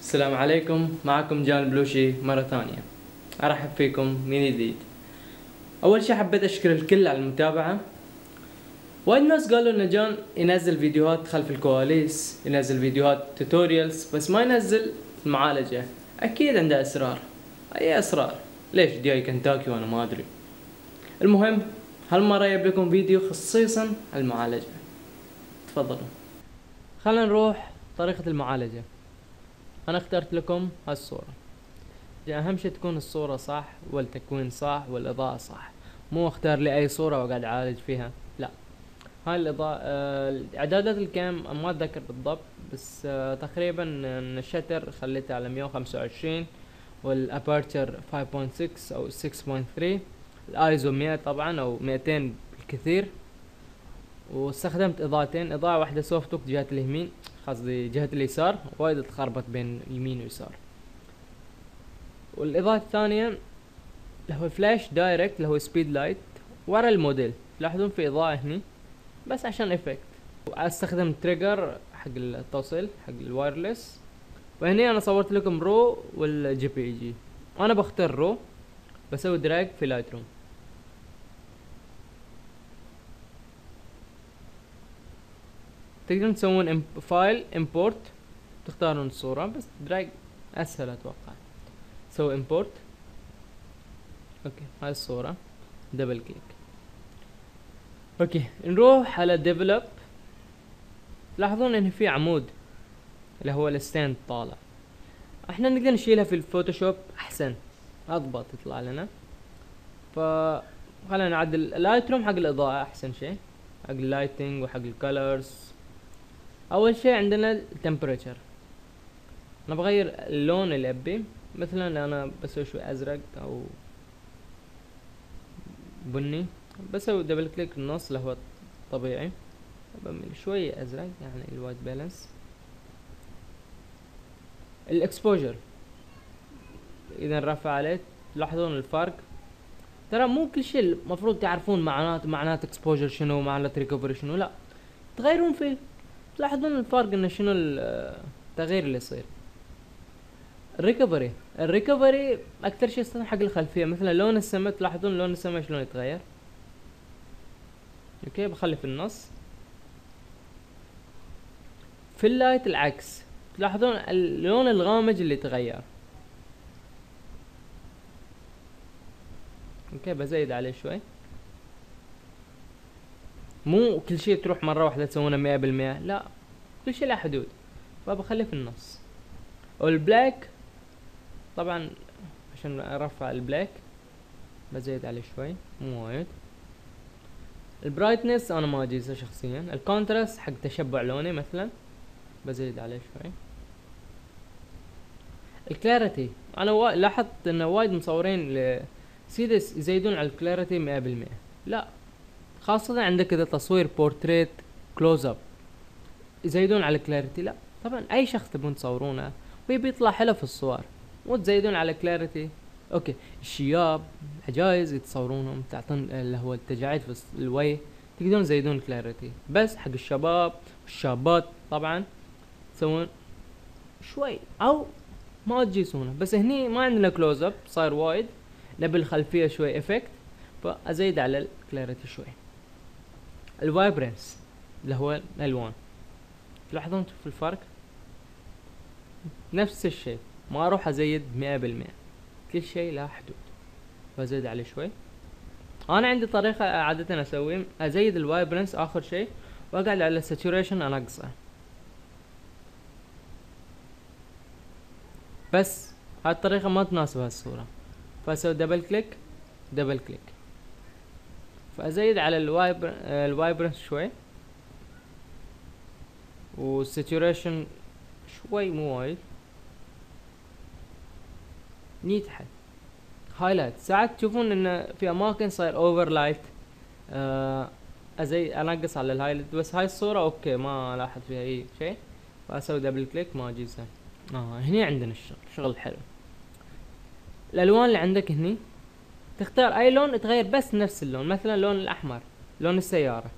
السلام عليكم، معكم جان بلوشي مرة ثانية. أرحب فيكم من جديد. أول شي حبيت أشكر الكل على المتابعة. وايد ناس قالوا إن جان ينزل فيديوهات خلف الكواليس، ينزل فيديوهات توتوريالز، بس ما ينزل المعالجة. أكيد عنده أسرار. أي أسرار؟ ليش جاي كنتاكي وأنا ما أدري؟ المهم، هالمرة جايب لكم فيديو خصيصا على المعالجة. تفضلوا. خلينا نروح طريقة المعالجة. أنا اخترت لكم هالصورة. اهم شي تكون الصورة صح والتكوين صح والاضاءة صح. مو اختار لي اي صورة وقاعد اعالج فيها، لا. هاي الاضاءة اعدادات الكام ما اتذكر بالضبط، بس تقريبا الشتر خليته على 125 والابرتشر 5.6 او 6.3، الايزو 100 طبعا او 200 بالكثير. واستخدمت اضاءتين، اضاءة واحدة سوفت توك جهة اليمين، قصدي جهة اليسار، وايد تخربط بين يمين ويسار. والاضاءة الثانية اللي هو فلاش دايركت اللي هو سبيد لايت ورا الموديل. تلاحظون في اضاءة هني بس عشان افكت. واستخدم تريجر حق التوصيل حق الوايرلس. وهني انا صورت لكم رو والجي بي جي. انا بختار رو، بسوي دراج في لايت روم. تقدرون تسوون فايل امبورت، تختارون الصورة، بس دراج اسهل اتوقع. سوي امبورت. اوكي، هاي الصورة، دبل كليك. اوكي، نروح على ديفلوب. تلاحظون ان في عمود اللي هو الستاند طالع. احنا نقدر نشيلها في الفوتوشوب احسن، اضبط يطلع لنا. ف خلينا نعدل اللايت روم حق الاضاءة احسن شيء، حق اللايتنج وحق الكالرز. اول شيء عندنا التمبريتشر. انا بغير اللون اللي ابي، مثلا انا بسوي شوي ازرق او بني. بسوي دبل كليك النص اللي هو طبيعي، بميل شوية ازرق يعني الوايت بالانس. الاكسبوجر اذا نرفع عليه تلاحظون الفرق. ترى مو كل شيء المفروض تعرفون معنات اكسبوجر شنو، معنات ريكفري شنو، لا تغيرون فيه تلاحظون الفرق انه شنو التغيير اللي يصير. الريكفري اكثر شيء يستخدم حق الخلفيه، مثلا لون السماء. تلاحظون لون السماء شلون يتغير. اوكي، بخلي في النص. في اللايت العكس، تلاحظون اللون الغامج اللي يتغير. اوكي، بزيد عليه شوي. مو كل شيء تروح مرة واحدة تسوونه 100%، لا، كل شيء له حدود، فبخليه في النص. والبلاك طبعا عشان ارفع البلاك بزيد عليه شوي، مو وايد. البرايتنس انا ما اجيزه شخصيا. الكونتراست حق تشبع لوني مثلا بزيد عليه شوي. الكلاريتي انا لاحظت انه وايد مصورين سيدس يزيدون على الكلاريتي 100%، لا، خاصة عندك اذا تصوير بورتريت كلوز اب يزيدون على الكلاريتي. لا طبعا اي شخص تبون تصورونه ويبي يطلع حلو في الصور، مو تزيدون على كلاريتي. اوكي، الشياب عجايز يتصورونهم، تعطون اللي هو التجاعيد في الوجه، تقدرون تزيدون كلاريتي. بس حق الشباب والشابات طبعا تسوون شوي او ما تجيسونه. بس هني ما عندنا كلوز اب صاير وايد، نبي الخلفيه شوي افكت، فازيد على الكلاريتي شوي. الفايبرنس اللي هو الالوان، تلاحظون في الفرق. نفس الشيء، ما اروح ازيد 100%، كل شيء له حدود، بزيد عليه شوي. انا عندي طريقة عادة اسوي، ازيد الفايبرنس اخر شيء واقعد على الساتوريشن انقصه. بس هاي الطريقة ما تناسب هالصورة، فاسوي دبل كليك دبل كليك، فازيد على الفايبرنس شوي والساتوريشن شوي مو وايد. نيتحل هايلايت. ساعات تشوفون ان في اماكن صاير اوفر لايت، انقص على الهايلايت. بس هاي الصورة اوكي ما لاحظ فيها اي شيء، فاسوي دبل كليك ما اجيزها. هني عندنا الشغل حلو. الالوان اللي عندك هني تختار اي لون تغير بس نفس اللون. مثلا لون الاحمر لون السيارة،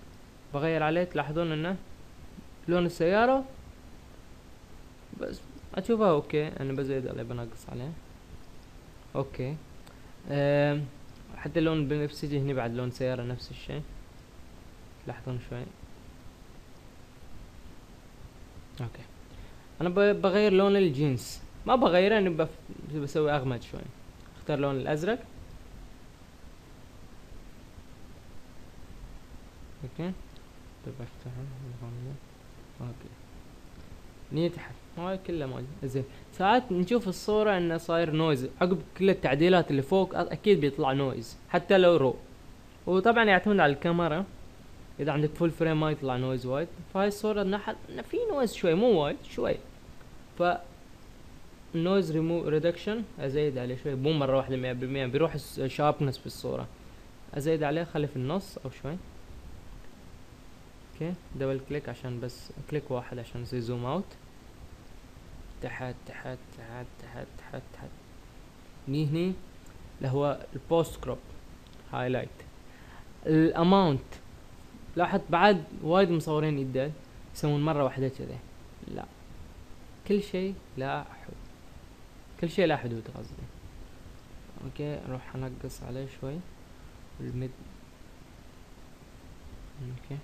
بغير عليه. تلاحظون انه لون السيارة بس اشوفها اوكي، انا بزيد عليه بنقص عليه. اوكي. حتى اللون البنفسجي هني بعد لون سيارة نفس الشيء. لحظة شوي. اوكي. انا بغير لون الجينز، ما بغيره، انا بسوي اغمق شوي. اختار لون الازرق. اوكي. طيب افتحه. اوكي. نية تحت هاي كلها موجود. زين، ساعات نشوف الصورة انه صاير نويز عقب كل التعديلات اللي فوق، اكيد بيطلع نويز حتى لو رو. وطبعا يعتمد على الكاميرا، اذا عندك فول فريم ما يطلع نويز وايد. فهاي الصورة نحت في نويز شوي، مو وايد، شوي. ف النويز ريمو ريدكشن ازيد عليه شوي، مو مرة واحدة 100%، بيروح الشاربنس بالصورة. ازيد عليه، خلي في النص او شوي. اوكي، دبل كليك عشان بس كليك واحد عشان يصير زوم اوت. تحت تحت تحت تحت تحت تحت. هني اللي هو البوست كروب هايلايت. الاماونت لاحظ بعد وايد مصورين يدل يسوون مرة واحدة كذا. لا، كل شيء لا حدود، كل شيء لا حدود قصدي. اوكي، اروح انقص عليه شوي الميد. اوكي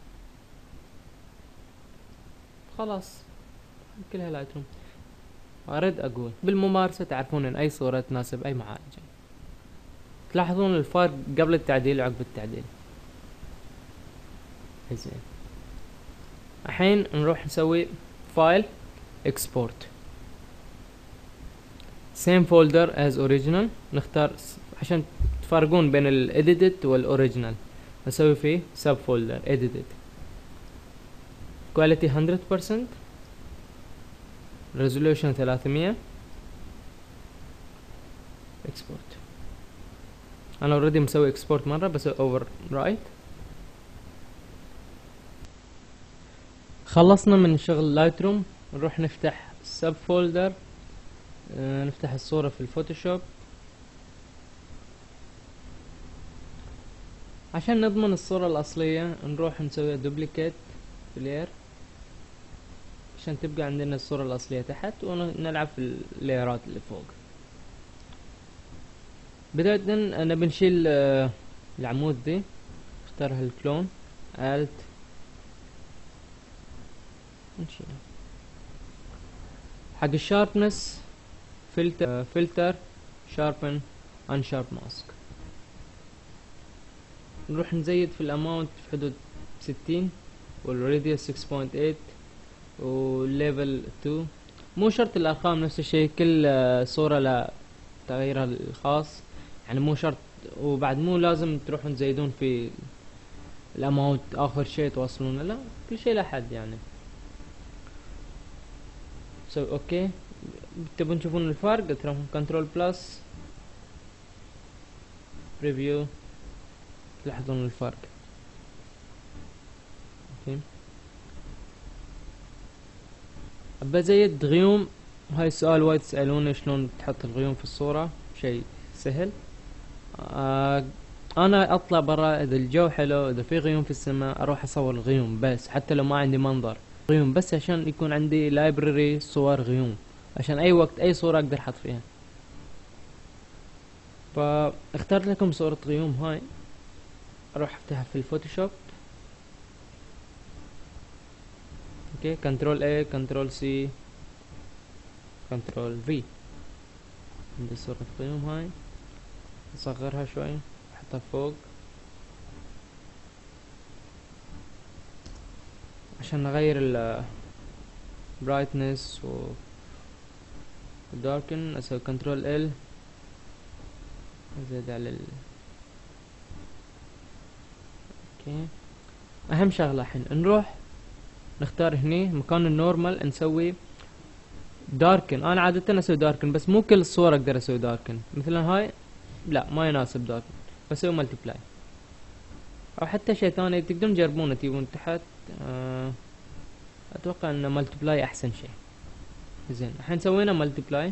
خلاص، كلها لايت روم. ارد اقول بالممارسة تعرفون ان اي صورة تناسب اي معالجة. تلاحظون الفرق قبل التعديل وعقب التعديل. زين، الحين نروح نسوي فايل اكسبورت same folder as original. نختار عشان تفرقون بين الedited والاوريجينال. نسوي فيه sub folder edited quality 100% resolution 300 export. انا اوريدي مسوي export مرة، بسوي overwrite. خلصنا من شغل لايت روم، نروح نفتح sub folder. نفتح الصورة في الفوتوشوب عشان نضمن الصورة الأصلية. نروح نسوي دوبليكيت layer عشان تبقى عندنا الصورة الأصلية تحت، ونلعب في الليرات اللي فوق. بداية أنا بنشيل العمود دي، اختار هالكلون alt نشيله. حق الشاربنس فلتر شاربن انشارب ماسك. نروح نزيد في الاماونت في حدود 60 والراديوس 6.8 والليفل 2. مو شرط الارقام نفس الشيء، كل صورة لا تغييرها الخاص، يعني مو شرط. وبعد مو لازم تروحون تزيدون في الاماونت اخر شيء توصلون، لا كل شيء له حد يعني. اوكي، تبون تشوفون الفرق تروحون كنترول بلس بريفيو، تلاحظون الفرق. اوكي، بزيد غيوم. هاي السؤال وايد تسألونه شلون تحط الغيوم في الصورة، شيء سهل. انا اطلع برا اذا الجو حلو، اذا في غيوم في السماء اروح اصور الغيوم بس، حتى لو ما عندي منظر غيوم بس، عشان يكون عندي لايبرري صور غيوم، عشان اي وقت اي صورة اقدر احط فيها. فاخترت لكم صورة غيوم هاي. اروح افتحها في الفوتوشوب. اوكي، كنترول A كنترول C كنترول V. عندي صورة غيوم هاي، اصغرها شوي احطها فوق عشان نغير ال brightness و darken. اسوي كنترول L ازيد على اوكي. اهم شغلة الحين نروح نختار هني مكان النورمال نسوي داركن. انا عادة اسوي داركن، بس مو كل الصور اقدر اسوي داركن. مثلا هاي لا ما يناسب داركن، بسوي ملتبلاي. او حتى شيء ثاني تقدرون تجربونه تجيبون تحت. اتوقع ان ملتبلاي احسن شيء. زين، الحين سوينا ملتبلاي.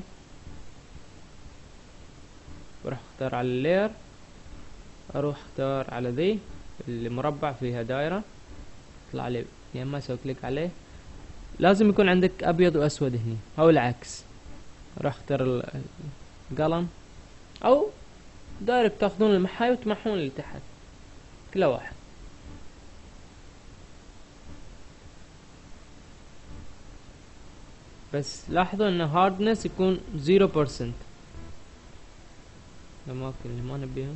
بروح اختار على اللاير، اروح اختار على ذي اللي مربع فيها دايرة، يطلع لي يا اما اسوي كليك عليه لازم يكون عندك ابيض واسود هني او العكس. راح اختار القلم، او دايركت تاخذون المحاي وتمحون اللي تحت كل واحد. بس لاحظوا ان هاردنس يكون 0%، الاماكن اللي ما نبيهم.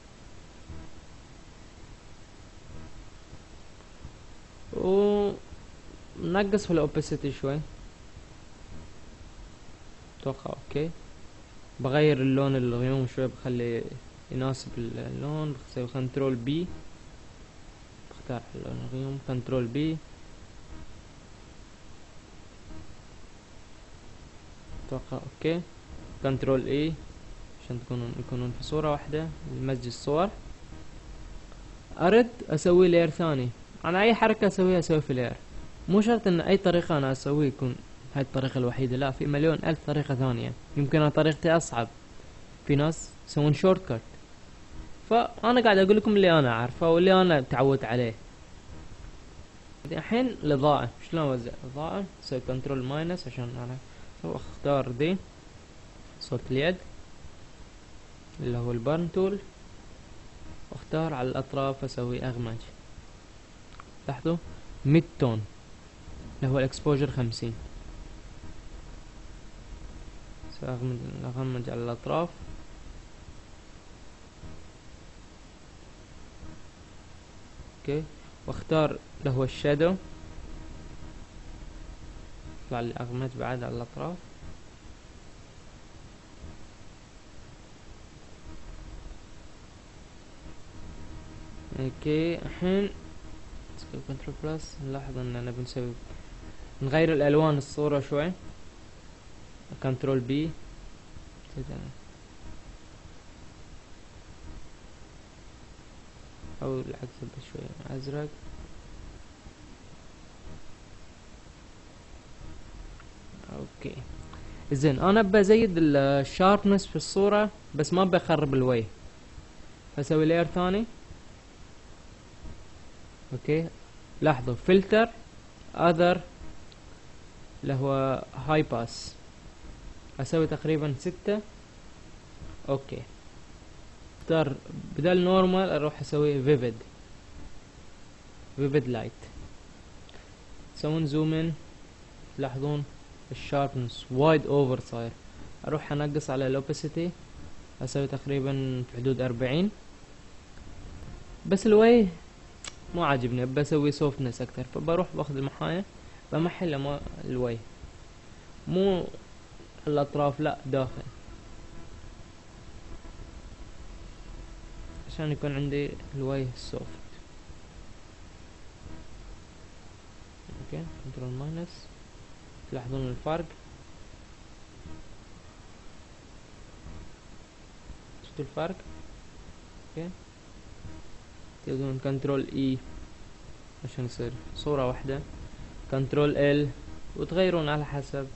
ونقص في الاوباسيتي شوي، اتوقع اوكي. بغير اللون الغيوم شوي، بخلي يناسب اللون. بسوي كنترول بي، بختار لون الغيوم، كنترول بي، اتوقع اوكي. كنترول اي عشان يكونون في صورة واحدة، نمزج الصور. ارد اسوي لاير ثاني. انا اي حركة اسويها اسوي في لاير، مو شرط ان اي طريقة انا اسويه يكون هاي الطريقة الوحيدة، لا، في مليون الف طريقة ثانية. يمكن انا طريقتي اصعب، في ناس يسوون شورت كات، فانا قاعد اقول لكم اللي انا عارفه واللي انا تعودت عليه. الحين الاضاءة، شلون اوزع الاضاءة؟ اسوي كنترول ماينس عشان انا اختار دي صوت اليد اللي هو البرن تول، واختار على الاطراف اسوي اغمج. لاحظوا ميد تون اللي هو الاكسبوجر 50. اغمج على الاطراف. اوكي، واختار اللي هو الشادو، يطلع لي اغمج بعد على الاطراف. اوكي، الحين نسوي كنترول بلس. نلاحظ اننا بنسوي نغير الالوان الصورة شوي. كنترول بي، او العكس بشوي ازرق. اوكي زين، انا بزيد الشاربنس في الصورة بس ما بخرب الوجه، فاسوي لاير ثاني. اوكي، لاحظوا فلتر اذر اللي هو هاي باس، اسوي تقريبا 6. اوكي، اختار بدل نورمال اروح اسوي فيفيد لايت. تسوون زوم ان، تلاحظون الشاربنس وايد اوفر صاير. اروح انقص على الاوباسيتي، اسوي تقريبا في حدود 40. بس الوجه مو عاجبني، بسوي سوفتنس اكثر، فبروح باخذ المحاية بمحي الوجه، مو الاطراف، لا داخل، عشان يكون عندي الوجه سوفت. اوكي، كنترول ماينس، تلاحظون الفرق؟ شفتوا الفرق؟ اوكي، تقدرون كنترول اي عشان يصير صورة واحدة، كنترول ال، وتغيرون على حسب.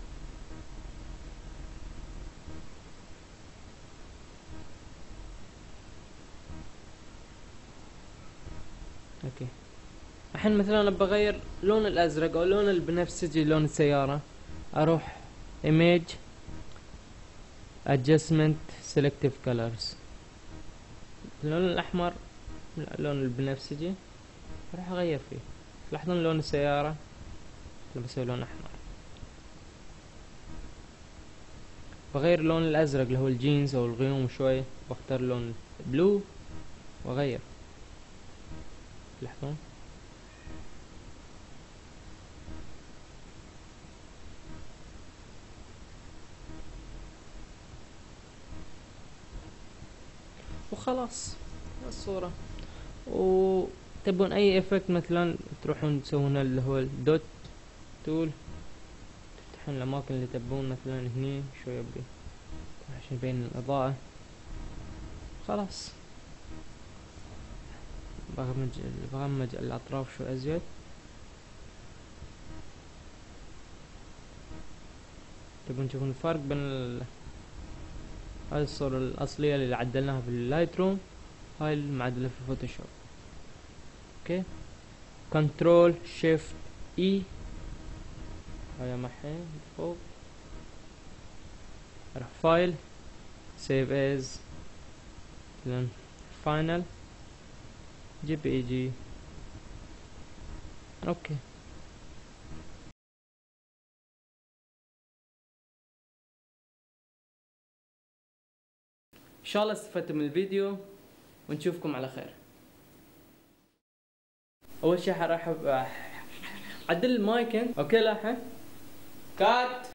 اوكي، الحين مثلا بغير لون الازرق او لون البنفسجي لون السيارة، اروح image adjustment selective colors، اللون الاحمر، اللون البنفسجي راح اغير فيه. تلاحظون لون السيارة انا بسوي لون احمر. بغير لون الازرق اللي هو الجينز او الغيوم شوي، بختار لون بلو واغير. تلاحظون وخلاص الصورة. وتبون اي افكت مثلا تروحون تسوون اللي هو الدوت تول، تفتحون الاماكن اللي تبون، مثلا هني شوي ابي عشان يبين الاضاءة. خلاص بغمج الاطراف شوي ازيد. تبون تشوفون الفرق بين هاي الصورة الاصلية اللي عدلناها في اللايت روم، هاي المعدلة في الفوتوشوب. اوكي، كنترول شيفت اي هيا معي فوق، راح فايل سيف از فاينل جي بي جي. اوكي، ان شاء الله استفدتوا من الفيديو ونشوفكم على خير. اول شيء راح عدل المايك. اوكي لاحق كات.